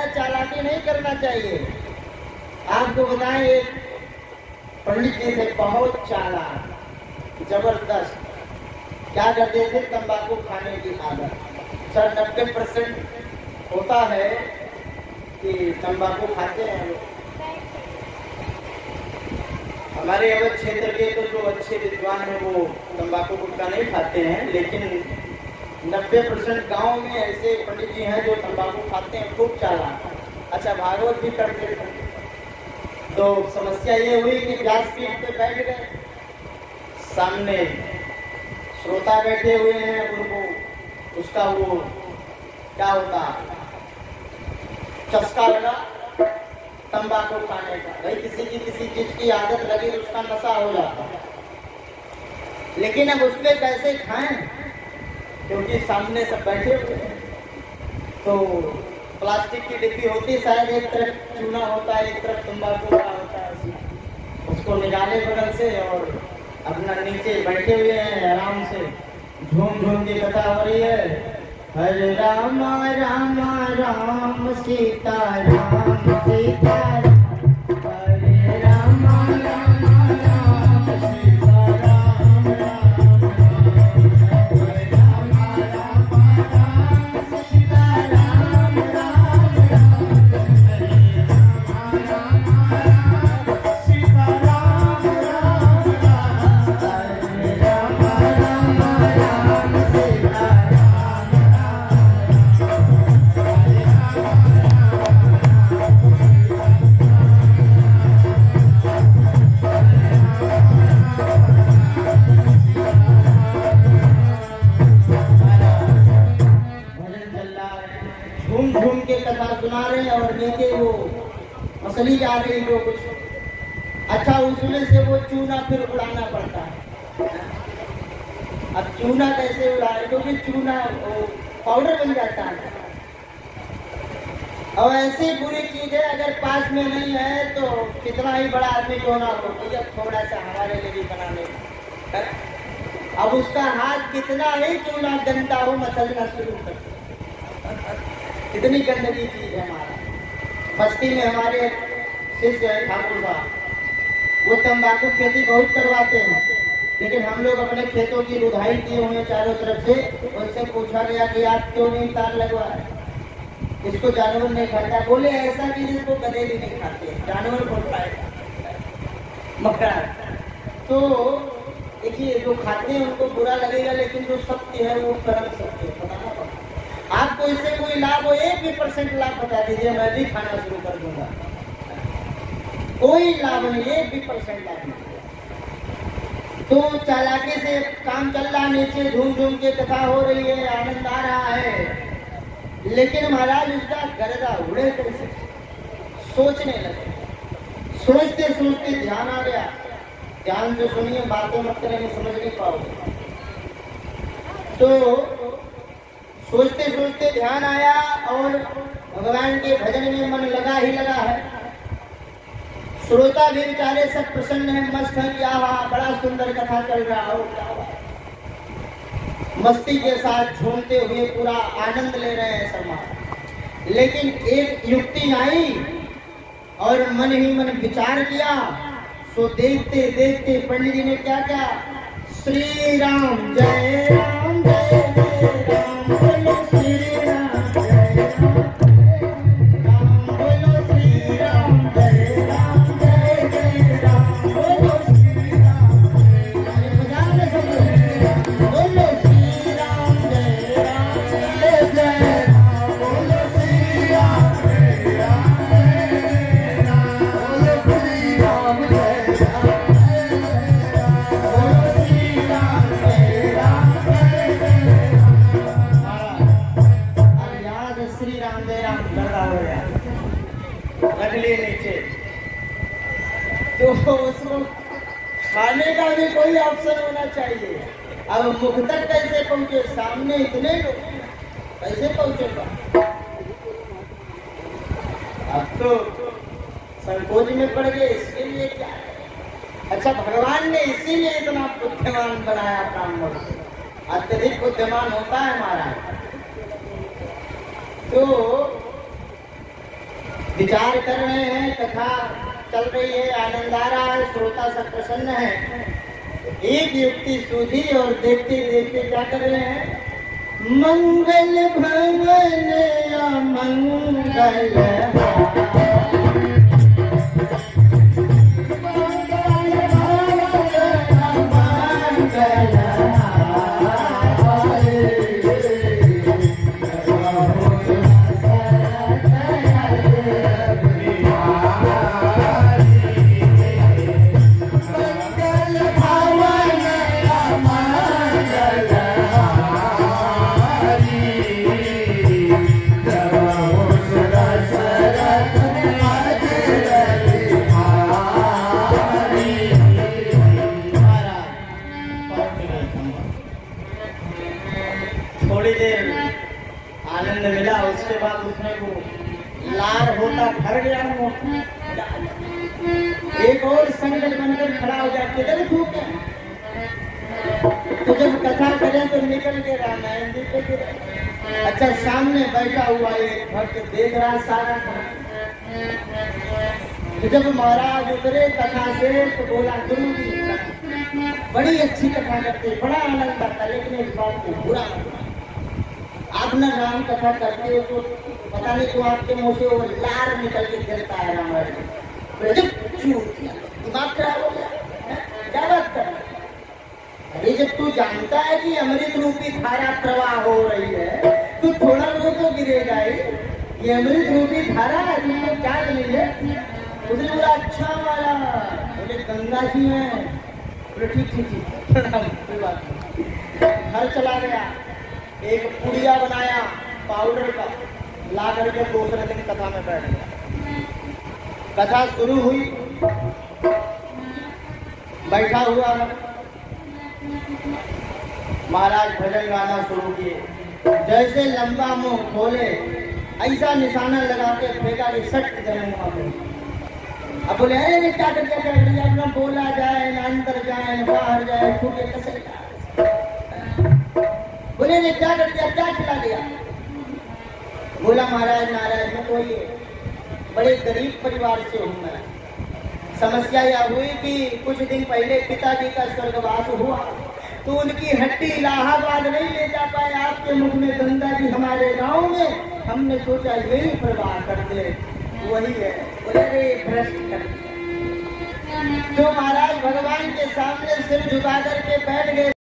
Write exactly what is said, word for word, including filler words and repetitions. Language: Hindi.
चालाकी नहीं करना चाहिए। आपको बताएं, एक पंडित जी थे बहुत चालाक, जबरदस्त। क्या करते थे? तंबाकू खाने की आदत। सर नब्बे परसेंट होता है कि तंबाकू खाते हैं लोग। हमारे अवध क्षेत्र के तो जो अच्छे विद्वान हैं वो तंबाकू गुटखा नहीं खाते हैं, लेकिन नब्बे परसेंट गाँव में ऐसे पंडित जी हैं जो तंबाकू खाते हैं, खूब चालाक। अच्छा, भागवत भी करते थे। तो समस्या ये हुई कि व्यासपीठ पे बैठ गए, सामने श्रोता बैठे हुए हैं, उनको उसका वो क्या होता चस्का लगा तंबाकू खाने का। भाई किसी की किसी चीज की आदत लगी तो उसका नशा हो जाता, लेकिन अब उसपे कैसे खाएं, क्योंकि सामने सब बैठे हुए हैं। तो प्लास्टिक की डिब्बी होती, शायद एक तरफ चूना होता है, एक तरफ तंबाकू का होता है, उसको निकाले बगल से और अपना नीचे बैठे हुए हैं, आराम से झूम झूम की कथा हो रही है। हरे राम राम राम सीता राम सीता राम, हरे राम राम राम सीता राम राम राम, हरे राम राम राम सीता राम राम राम, हरे राम राम राम सीता राम राम राम, हरे राम राम राम सीता राम। कथा सुना रहे हैं और नीचे वो मछली जा रही जो कुछ। अच्छा, उसमें से वो चूना फिर उड़ाना पड़ता है। अब चूना कैसे उड़ाए? क्योंकि चूना पाउडर बन जाता है। और ऐसी बुरी चीज है, अगर पास में नहीं है तो कितना ही बड़ा आदमी क्यों ना हो, भैया थोड़ा सा हमारे लिए भी बनाने। अब उसका हाथ कितना ही चूना गंदा हो, मसलना शुरू कर, कितनी गंदगी चीज है। हमारा बस्ती में हमारे शिष्य है ठाकुर साहब, वो तंबाकू खेती बहुत करवाते हैं, लेकिन हम लोग अपने खेतों की रुधाई किए हुए चारों तरफ से। उनसे पूछा गया कि आप क्यों नहीं तार लगवाए, इसको जानवर नहीं खाता। बोले ऐसा कि जिसको गधे भी नहीं खाते, जानवर को खाएगा मकड़ा। तो देखिए, जो खाते हैं उनको बुरा लगेगा, लेकिन जो सत्य है वो परम सत्य है। आपको इससे कोई लाभ हो, एक भी परसेंट लाभ बता दीजिए, मैं भी खाना शुरू कर दूंगा। कोई लाभ नहीं, एक भी परसेंट लाभ नहीं। तो चालाकी से काम चल रहा, नीचे झूम झूम के कथा हो रही है, आनंद आ रहा है, लेकिन महाराज उसका गर्दा उड़े कैसे? सोचने लगे, सोचते सोचते ध्यान आ गया। ध्यान से सुनिए, बातें मत करेंगे, समझ नहीं पाओगे। तो सोचते सोचते ध्यान आया और भगवान के भजन में मन लगा ही लगा है। श्रोता भी बेचारे सब प्रसन्न हैं, मस्त हैं, क्या बड़ा सुंदर कथा चल रहा हो, मस्ती के साथ झूमते हुए पूरा आनंद ले रहे हैं समाज। लेकिन एक युक्ति आई और मन ही मन विचार किया। सो देखते देखते पंडित जी ने क्या क्या, श्री राम जय राम जय जय राम, बोलो श्री राम जय राम, बोलो श्री राम जय राम जय जय राम, बोलो श्री राम जय राम, बोलो श्री राम जय राम जय जय राम, बोलो श्री राम जय राम जय राम, बोलो श्री राम जय राम जय राम, बोलो श्री राम जय राम जय जय राम। श्री राम जय राम लगा हो गया, रख लिए नीचे। तो उसको खाने का भी कोई ऑप्शन होना चाहिए। अब मुख तक कैसे पहुंचे? सामने इतने लोग, कैसे पहुंचेगा? अब तो संकोच में पड़ गए, इसके लिए क्या है? अच्छा, भगवान ने इसीलिए इतना बुद्धिमान बनाया काम को, अत्यधिक बुद्धिमान होता है हमारा। तो विचार कर रहे हैं, कथा चल रही है, आनंद आ रहा है, श्रोता सब प्रसन्न है। एक युक्ति सूझी और देखते देखते क्या कर रहे हैं, मंगल भवन मंगल थोड़ी देर आनंद मिला, उसके बाद उसमें वो लार होता भर गया। वो एक और संकट बनकर खड़ा हो जाए, किधर धूप है, तो जब कथा करें तो निकल के रामायण जी पे गिरे। अच्छा, सामने बैठा हुआ एक भक्त देख रहा सारा। तो जब महाराज उतरे कथा से तो बोला, गुरु जी बड़ी अच्छी कथा करते, बड़ा आनंद आता, लेकिन इस बात को बुरा आप न राम कथा करते हो तो पता नहीं तो आपके मुंह से वो लार निकल के गिरता है रामायण। दिमाग खराब हो गया, क्या बात कर। अरे जब तू जानता है कि अमृत रूपी धारा प्रवाह हो रही है तो थोड़ा वो तो गिरेगा ही। ये अमृत रूपी धारा है, तुमको क्या नहीं है। उसने बोला, अच्छा वाला, बोले गंगा जी है। बोले ठीक ठीक ठीक, कोई बात नहीं। घर चला गया, एक पुड़िया बनाया पाउडर का, ला करके दूसरे दिन कथा में बैठ गया। कथा शुरू हुई, बैठा हुआ महाराज भजन गाना शुरू किए। जैसे लंबा मुंह खोले ऐसा निशाना लगा के फेंका कि सट गए वहां पे। अब बोले, अरे क्या कर दिया, क्या कर दिया, अपना बोला जाए ना अंदर जाए ना बाहर जाए, फूटे कसर जाए। बोले ने क्या कर दिया, क्या खिला दिया। बोला, महाराज नाराज में कोई बड़े गरीब परिवार से हूँ मैं। समस्या यह हुई कि कुछ दिन पहले पिताजी का स्वर्गवास हुआ तो उनकी हड्डी इलाहाबाद नहीं ले जा पाए। आपके मुख में गंगा जी हमारे गांव में, हमने सोचा यही प्रवाह कर दे, वही है। बोले रे भ्रष्ट कर दिया। तो महाराज भगवान के सामने सिर झुका करके बैठ गए।